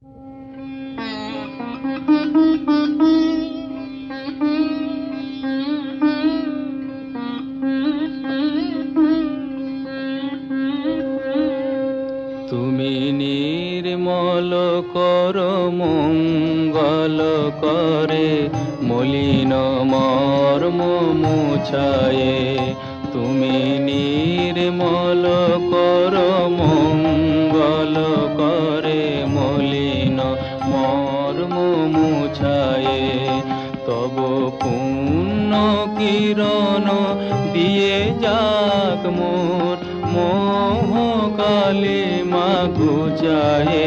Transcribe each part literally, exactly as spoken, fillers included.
তুমি নির্মল কর মঙ্গল করে মলিন মর্ম মুছায়ে। তুমি নির্মল কর মঙ্গল করে মলিন মর্ম মুছায়ে। তব পুণ্য কিরণ দিয়ে যাক মোর মোহ কালিমা ঘুচায়ে।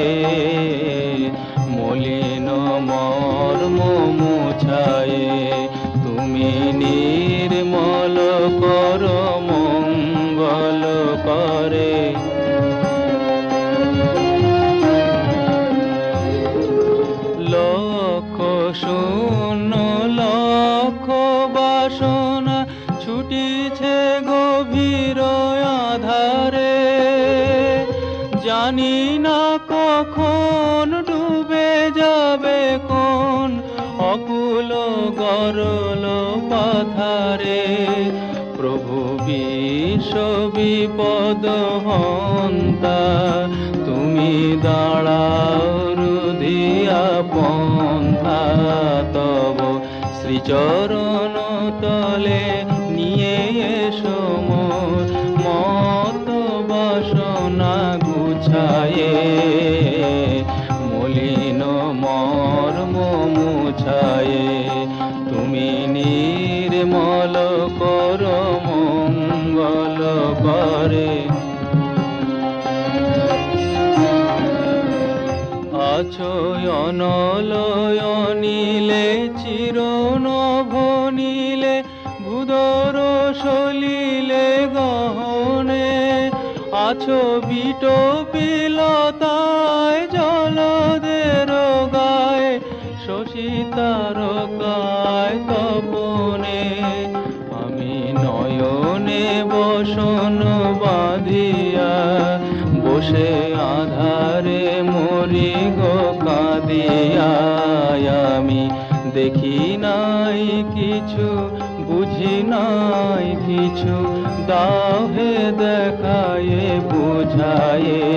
মলিন মর্ম মুছায়ে। তুমি নির্মল কর মঙ্গল করে। লক্ষ শূন্য লক্ষ বাসনা ছুটিছে গভীর আধারে। জানি না কখন ডুবে যাবে কোন অকুল গরল পাথারে। প্রভু বিশ্ব বিপদ হন্তা তুমি দাঁড়াও রুধিয়া পন্থা। তব শ্রীচরণ তলে নিয়ে এসো মোর মত বাসনা গুছায়ে। মলিন মর্ম মুছায়ে। তুমি নির্মল কর মঙ্গল করে। আছো অনলয়নীলে চিরনভনীলে ভূধর সলিলে গহনে। আছো বিটপিলতায় জলদের গায়ে শশী তারকায় তপনে। আমি নয়নে বসন বাঁধিয়া বসে আধারে মরি গো কাঁদিয়া। আমি দেখি নাই কিছু বুঝি নাই কিছু দাও হে দেখায়ে বুঝায়ে।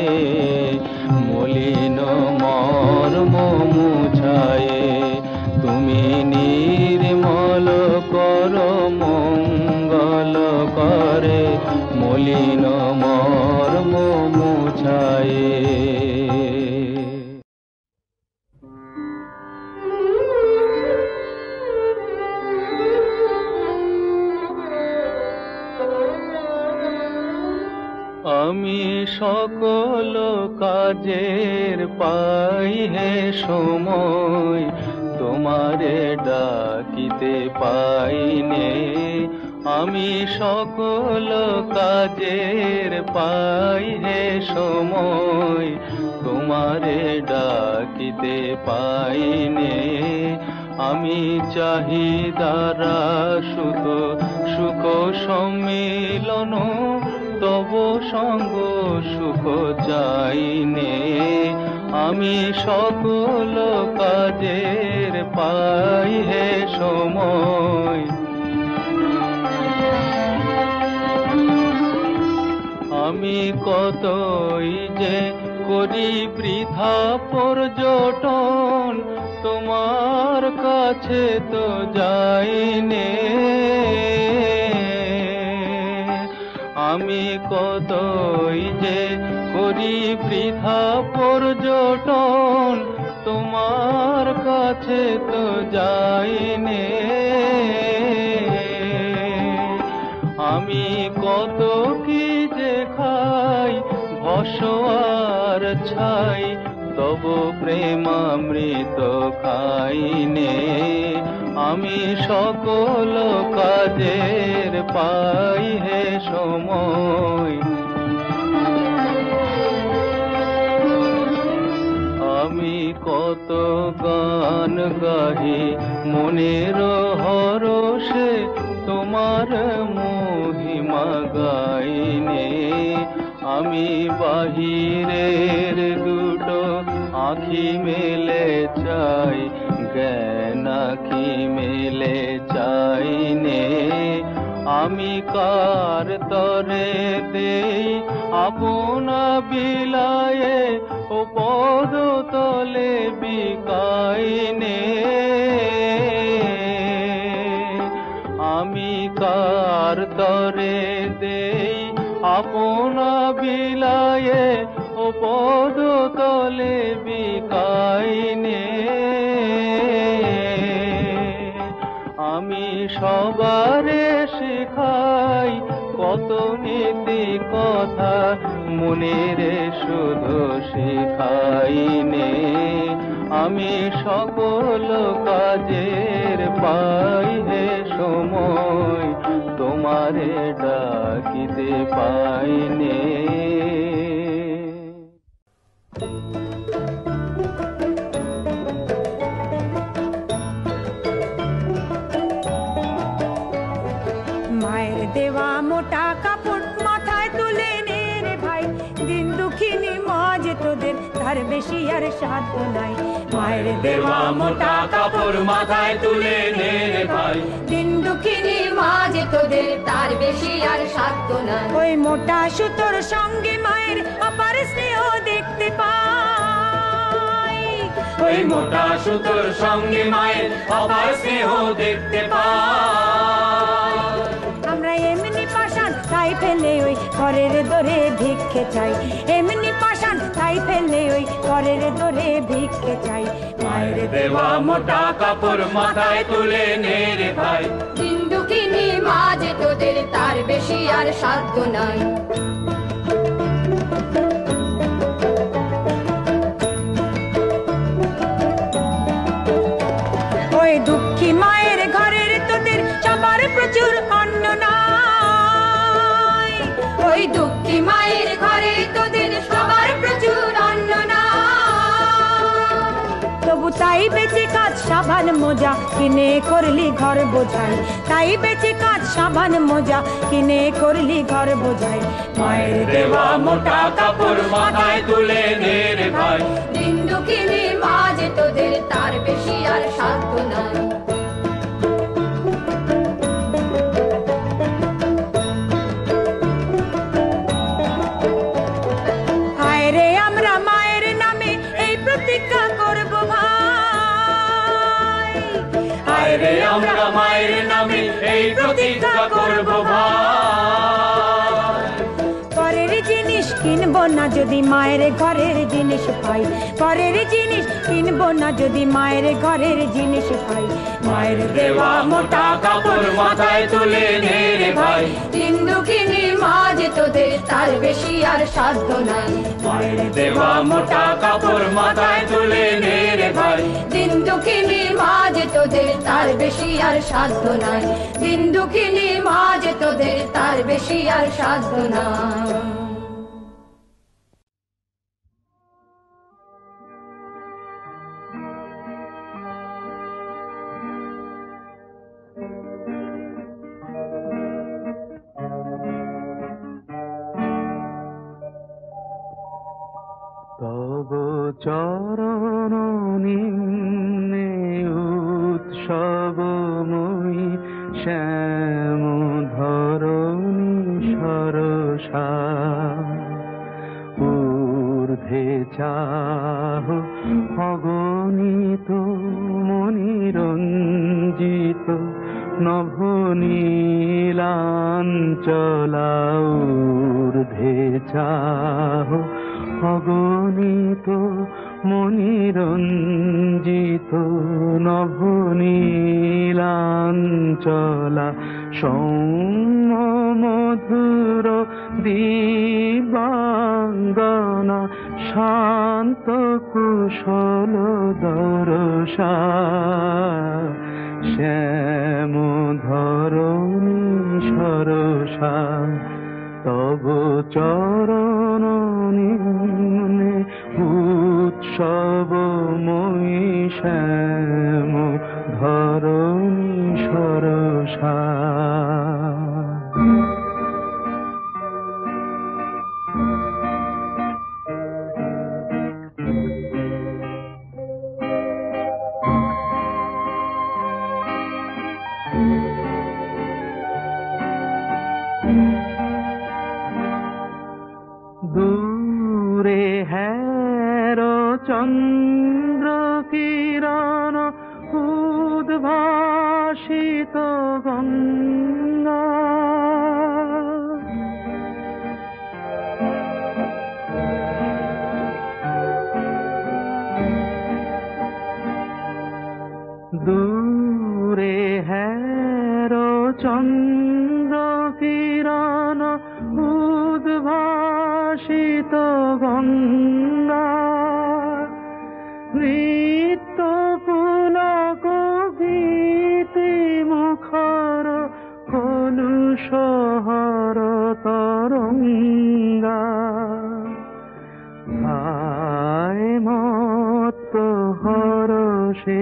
মলিন মর্ম মুছায়ে। তুমি নির্মল কর মঙ্গল করে মলিন মর্ম মুছায়ে। আমি সকল কাজের পাই হে সময় তোমারে ডাকিতে পাইনে। আমি সকল কাজের পাই হে সময় তোমারে ডাকিতে পাইনে। আমি চাহিদারা সুখ সুখ সম্মিলন তব সঙ্গ সুখ চাইনে। আমি সকল কাজের পাই হে সময়। আমি কতই যে করি বৃথা পর্যটন তোমার কাছে তো যাইনে। আমি কতই যে করি বৃথা পর্যটন তোমার কাছে তো যাইনে। আমি কত কি যে খাই ভস্ম আর ছাই তব প্রেমামৃত খাইনে। আমি সকল কাজের পাই হে সময়। আমি কত গান গাহি মনের হরষে তোমার মহিমা গাইনে। আমি বাহিরের দুটো আখি মেলে চাই জ্ঞান আখি মেলে চাই নে আমি কার তরে দেই আপনা বিলায়ে ও পদ তলে বিকাই নে আমি কার তরে দেই আপনা বিলায়ে ও পদ তলে বিকাই নে আমি সবারে শিখাই কত নীতি কথা মনের শুধু শিখাই নে আমি সকল কাজের পাই হে সময় তোমারে ডাকিতে পাই নে মায়ের দেওয়া মোটা কাপড় মাথায় তুলে নে রে ভাই দিন দুঃখিনী মা যে তোদের তার বেশি আর সাধ্য নাই মায়ের দেওয়া মোটা কাপড় মাথায় তুলে নে রে ভাই দিন দুঃখিনী মা যে তোদের তার বেশি আর সাধ্য নাই ওই মোটা সুতোর সঙ্গে মায়ের অপার স্নেহ দেখতে পাই ওই মোটা সুতোর সঙ্গে মায়ের অপার স্নেহ দেখতে পাই আমরা এমনি পাষাণ তাই ফেলে ওই ঘরের দরে ভিক্ষে চাই এমনি পাষাণ তাই ফেলে ওই ঘরের দরে ভিক্ষে চাই মায়ের দেওয়া মোটা কাপড় মাথায় তুলে নে রে ভাই দিন দুঃখিনী মা যে তোদের তার বেশি আর সাধ্য নাই ওই দুঃখী মায়ের ঘরের তোদের সবার প্রচুর অন্ন নাই ওই দুঃখী মায়ের ঘরে তোদের সবার প্রচুর অন্ন নাই তবু তাই বেঁচে কাজ সাবান মোজা কিনে করলি ঘর বোঝাই তাই বেঁচে কাজ সাবান মোজা কিনে করলি ঘর বোঝাই মায়ের দেওয়া মোটা কাপড় মাথায় তুলে নে রে ভাই দিন দুঃখিনী মা যে তোদের তার বেশি আর সাধ্য নাই হায় রে আমরা মায়ের নামে এই প্রতিজ্ঞা করব ভাই হায় রে আমরা মায়ের নামে এই প্রতিজ্ঞা করব ভাই পরের জিনিস কিনবো না যদি মায়ের ঘরের জিনিস পাই পরের জিনিস কিনবো না যদি মায়ের ঘরের জিনিস পাই মায়ের দেওয়া মোটা কাপড় মাথায় তুলে নে রে ভাই দিন দুঃখিনী মা যে তোদের তার বেশি আর সাধ্য নাই মায়ের দেওয়া মোটা কাপড় মাথায় তুলে নে রে ভাই দিন দুঃখিনী মা যে তোদের তার বেশি আর সাধ্য নাই দিন দুঃখিনী মা যে তোদের তার বেশি আর সাধ্য নাই তব চরণ নিম্নে উৎসবময়ী শ্যাম ধরণী সরসা ঊর্ধ্বে চাহ অগণিত মনিরঞ্জিত নভনীলাঞ্চলা ঊর্ধ্বে চাহ অগণিত মনিরঞ্জিত নভনীলাঞ্চলা সৌম্য মধুর দিবাঙ্গনা শান্ত কুশল দরসা শ্যাম ধরণী সরসা তব চরণ নিম্নে উৎসবময়ী শ্যাম ধরণী সরসা চন্দ্র কিরণ উদ্ভাসিত গঙ্গা দূরে হের চন্দ্র কিরণ উদ্ভাসিত গঙ্গা নৃত্য পুলক গীতি মুখর কলুষহর তরঙ্গা হায় মত্ত হরষে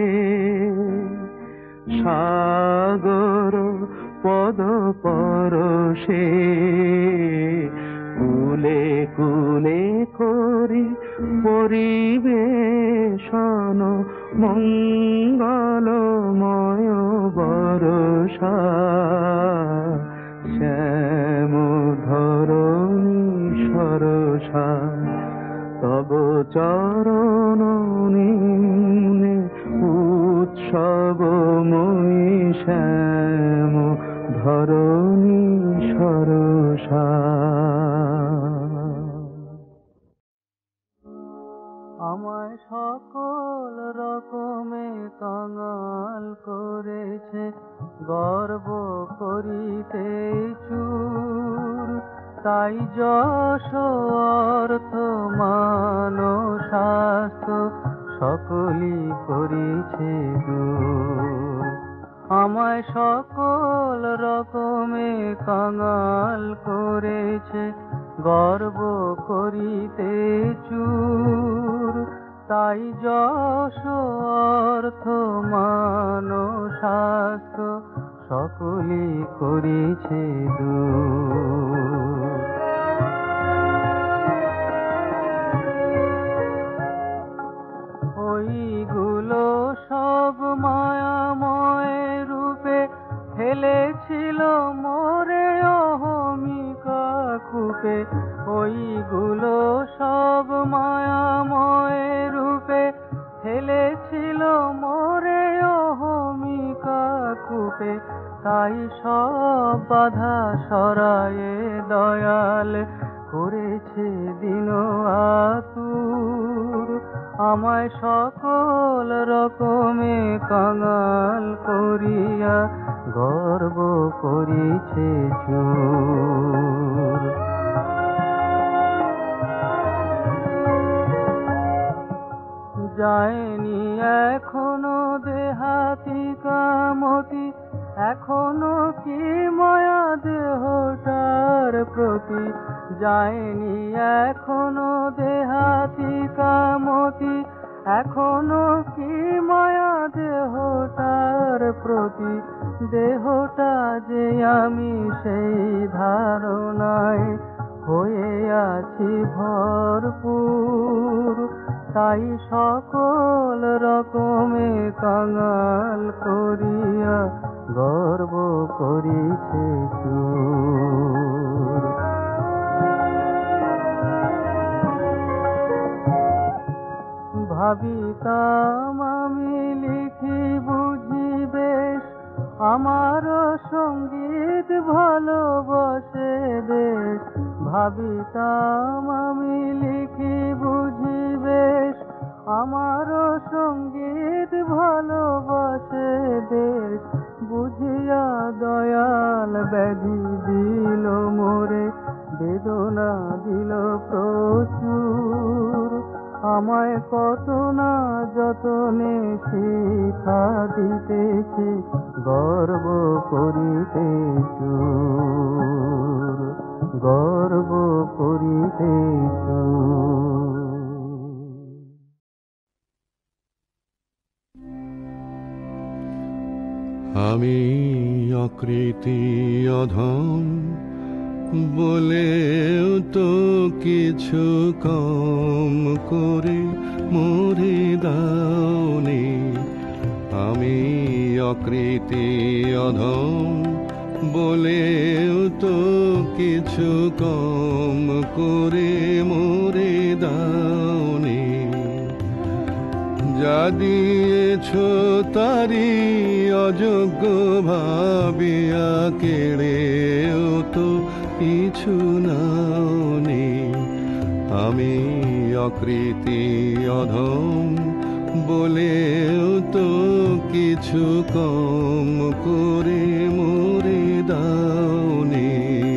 সাগর পদ পরশে কুলে কুলে করি পরিবেশন মঙ্গলময় বরষা শ্যাম ধরণী সরসা তব চরণ নিম্নে উৎসবময়ী শ্যাম ধরণী সরসা আমায় সকল রকমে কাঙাল করেছে গর্ব করিতে চুর তাই যশ অর্থ মান স্বাস্থ্য সকলই করেছে দূর আমায় সকল রকমে কাঙাল করেছে গর্ব করিতে চুর তাই যশ অর্থ মান স্বাস্থ্য সকলই করেছে দূর ওইগুলো সব মায়াময় রূপে ফেলেছিল মোরে অহমিকা কূপে ওইগুলো সব মায়াময় রূপে ফেলেছিল মোরে অহমিকা কূপে তাই সব বাধা সরায়ে দয়াল করেছে দিন আতুর আমায় সকল রকমে কাঙাল করিয়া গর্ব করিছে চুর যায়নি এখনো দেহাতি কামতি এখনো কি মায়া দেহটার প্রতি যায়নি এখনো দেহাতি কামতি এখনো কি মায়া দেহটার প্রতি দেহটা যে আমি সেই ধারণায় হয়ে আছি ভরপুর তাই সকল রকমে কাঙাল করিয়া গর্ব করিছে চুর ভাবিতাম আমি লিখি বুঝি বেশ আমার সঙ্গীত ভালোবাসে দেশ ভাবিতাম আমি লিখি বুঝি বেশ আমার সঙ্গীত ভালোবাসে দেশ বুঝিয়া দয়াল ব্যাধি দিল মোরে বেদনা দিল প্রচুর আমায় কত না যতনে শিক্ষা দিতেছে গর্ব করিতে চুর গর্ব করিতে চুর আমি অকৃতি অধম বলেও তো কিছু কম করে মরে দাওনি আমি অকৃতি অধম বলেও তো কিছু কম করে মরে দাওনি যা দিয়েছ তারি অযোগ্য ভাবিয়া কেড়েও তো কিছু নাওনি। আমি অকৃতি অধম বলেও তো কিছু কম করে মরে দাওনি।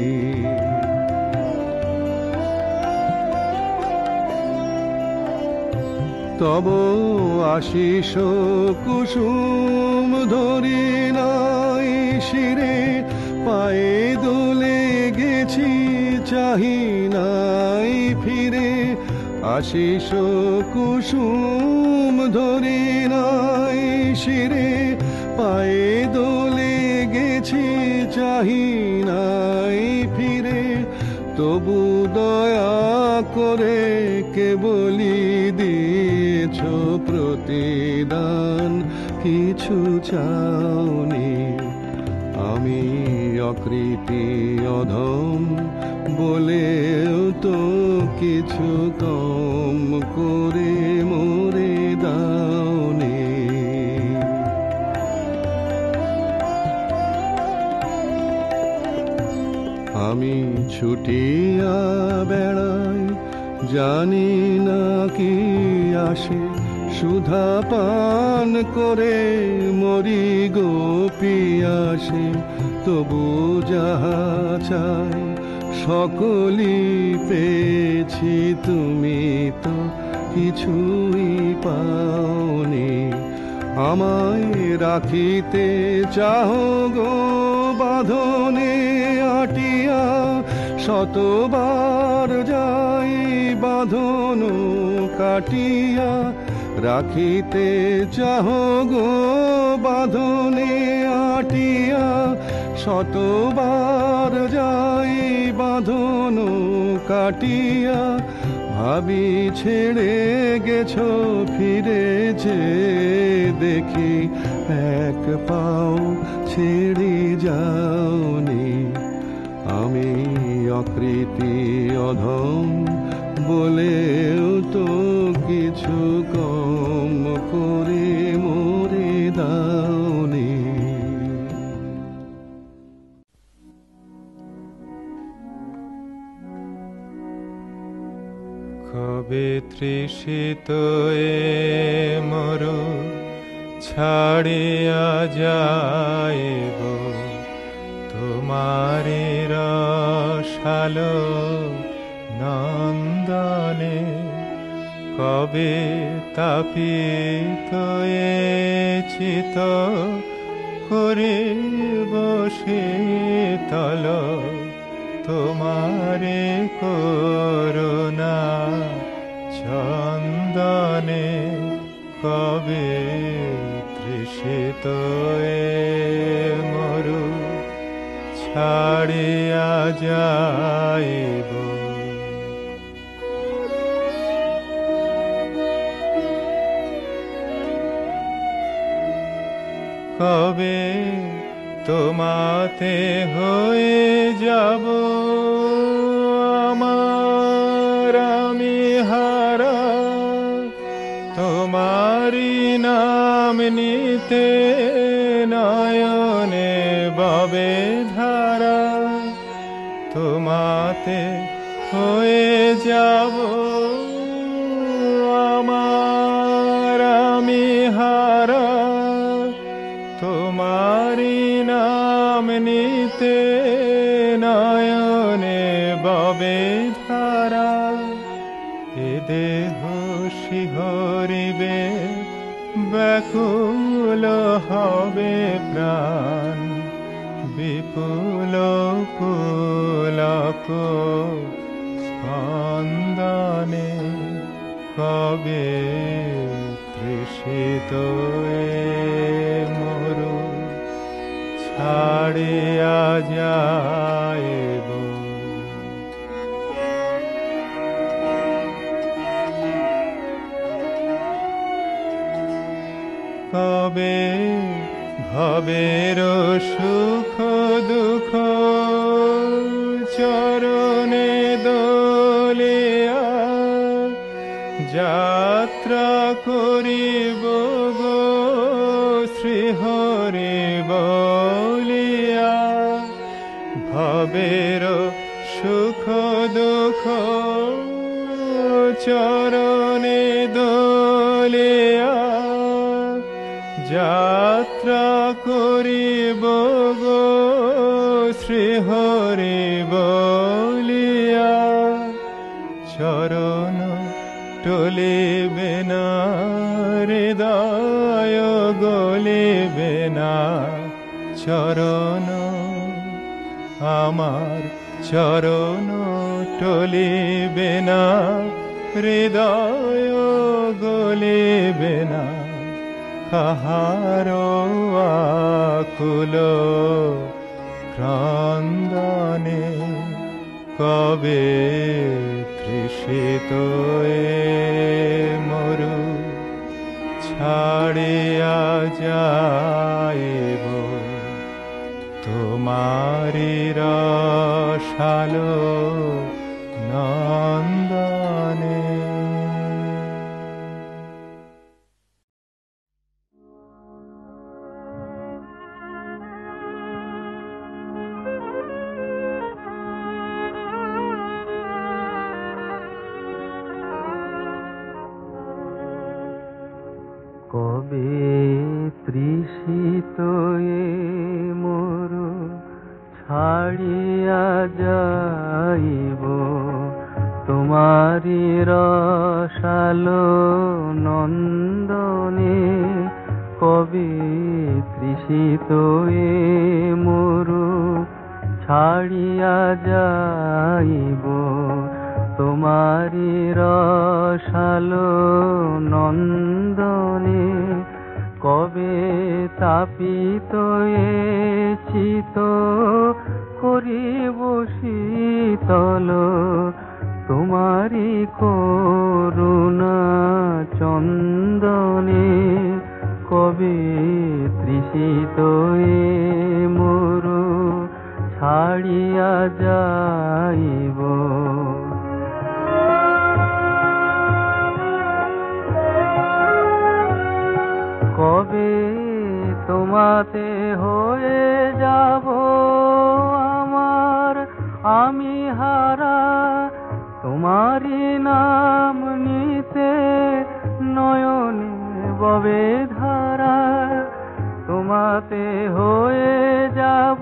তব আশিস কুসুম ধরি নাই শিরে, পায়ে দোলে গেছি চাহি নাই ফিরে। আশিস কুসুম ধরি নাই শিরে, পায়ে দোলে গেছি চাহি নাই ফিরে। তবু দয়া করে কেবলি দিয়েছ প্রতিদান, কিছু চাওনি। আমি অকৃতি অধম বলেও তো কিছু কম করে মরে দাওনি। আমি ছুটিয়া বেড়াই জানি না কি আসে, সুধা পান করে মরি গো পিয়াসে। তবু যাহা চাই সকলই পেয়েছি, তুমি তো কিছুই পাওনি। আমায় রাখিতে চাহ গো বাঁধনে আটিয়া, শতবার যাই বাঁধন কাটিয়া। রাখিতে চাহ গো বাঁধনে আটিয়া, শতবার যাই বাঁধন কাটিয়া। ভাবি ছেড়ে গেছো ফিরেছে দেখি, এক পাও ছেড়ে যাওনি। আমি অকৃতি অধম বলেও তো কিছু কম করে মরে দাওনি। কবে তৃষিত এ মর ছাড়িয়া যাইব তোমারি রসালো নন্দনে। কবে তাপিত এ চিত করিব শীতল তোমারে করুণা চন্দনে। কবে তৃষিত এ মরু ছাড়িয়া যাইব। কবে তোমাতে হয়ে যাব আমার আমি হারা, তোমারি নাম নিতে নয়নে ববে ধারা। তোমাতে হয়ে যাব আমার আমি হারা, তোমারি নাম নিতে নয়নে ববে ধারা। এ দেহ শিহরিবে ব্যাকুল হবে প্রাণ, বিপুল পুলক স্পন্দনে। কবে তৃষিত এ মরু ছাড়িয়া যাইব। কবে ভবের সুখ দুঃখ চরণে দোলিয়া যা যাত্রা করিব গো শ্রীহরি বলিয়া, ভবের সুখ দুঃখ চরণে দলিয়া। যাত্রা করিব গো শ্রীহরি বলিয়া, চরণ টলিবে না হৃদয় গলিবে না, চরণ আমার চরণ টলিবে না হৃদয় গলিবে না। কাহার আকুল ক্রন্দনে কবে তৃষিত মরু, ছাড়িয়া যাইব তোমারি রসালো নন্দনে। কবে তৃষিত মরু, ছাড়িয়া যাইব তোমারি রসালো নন্দনে। কবে তৃষিত মরু, ছাড়িয়া যাইব তোমারি রসালো নন্দনে। কবে তাপিত চিত করিব শীতল তোমারি করুণা চন্দনে। কবে তৃষিত মরু, ছাড়িয়া যাইব কবে তোমাতে হয়ে যাব আমার আমি হারা। তোমারি নাম নিতে নয়নে ববে ধারা। তোমাতে হয়ে যাব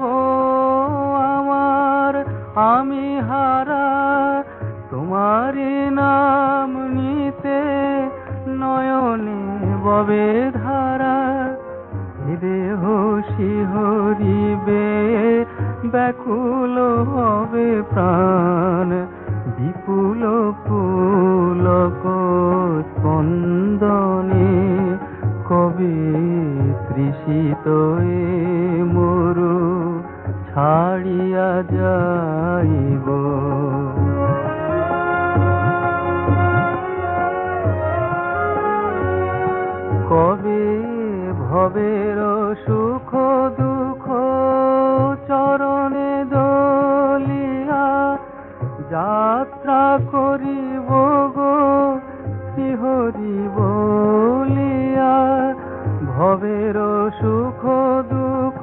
আমার আমি হারা। তোমারি নাম নিতে নয়নে ববে ধারা। দেহ শিহরিবে ব্যাকুল হবে প্রাণ, বিপুল পুলক স্পন্দনে। কবে তৃষিত মরু, ছাড়িয়া যাইব কবে ভবের সুখ দুঃখ চরণে দলিয়া। যাত্রা করিব গো শ্রীহরি বলিয়া। ভবের সুখ দুঃখ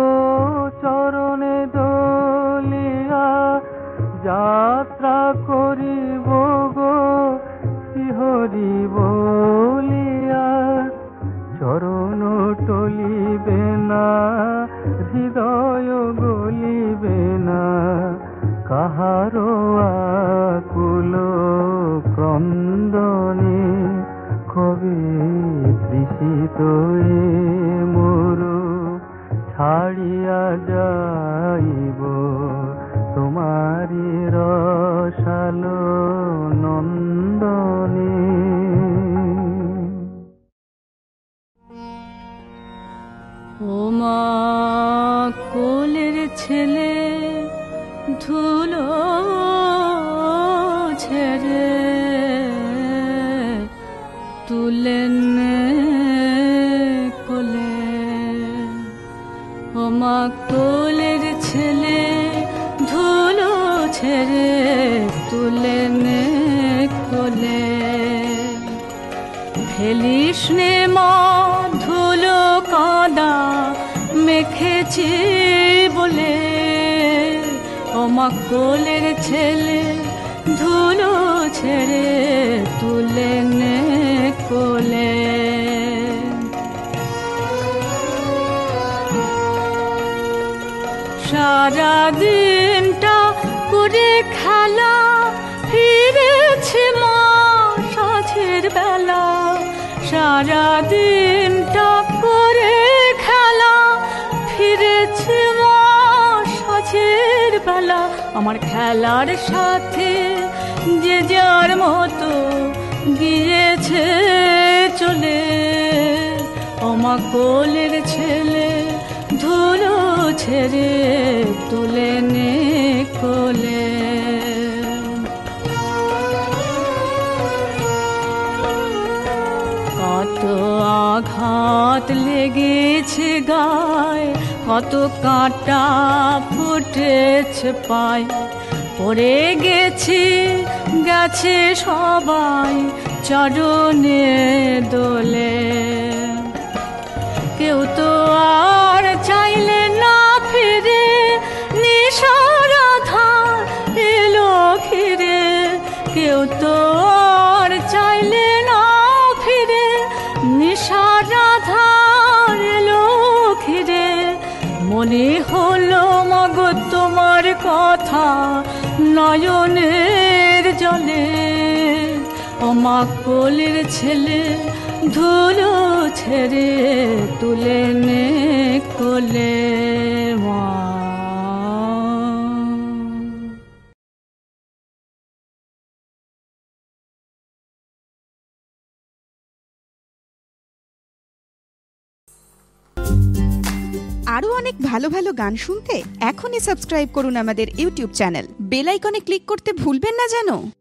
চরণে দলিয়া। যাত্রা করিব গো শ্রীহরি বলিয়া। চরণ টলিবে না হৃদয় গলিবে না। কাহারো আকুল ক্রন্দনে। কবে তৃষিত মরু, ছাড়িয়া যাইব তোমারি রসালো নন্দনে। ও মা কোলের ছেলে ধুলো ছেড়ে তুলে নে কোলে। ও মা কোলের ছেলে ধুলো ছেড়ে তুলে নে কোলে। ফেলিস নে মা ধুলো কাদা মেখেছি বলে, ও মা কোলের ছেলে ধুলো ছেড়ে তুলে নে কোলে। সারা দিনটা করে খেলা ফিরেছে মা সাঁঝের বেলা, সারা দিনটা করে খেলা ফিরেছে মা সাঁঝের বেলা। আমার খেলার সাথে যে যার মতো গিয়েছে চলে, ও মা কোলের ছেলে ধুলো ছেড়ে তুলে নে কোলে। কত আঘাত লেগেছে গায়ে, কত কাঁটা ফুটেছে পায়, পড়ে গেছি গেছে সবাই চরণে দোলে। কেউ তো আর চাইলে না ফিরে নিশার আধার এলো ঘিরে, কেউ তো আর চাইলে না ফিরে নিশার আধার এলো ঘিরে। মনে হলো মাগো তোমার কথা নয়নের জলে, ও মা কোলের ছেলে ধুলো ছেড়ে তুলে নে কোলে মা। আরো অনেক ভালো ভালো গান শুনতে এখনই সাবস্ক্রাইব করুন আমাদের ইউটিউব চ্যানেল। বেল আইকনে ক্লিক করতে ভুলবেন না যেন।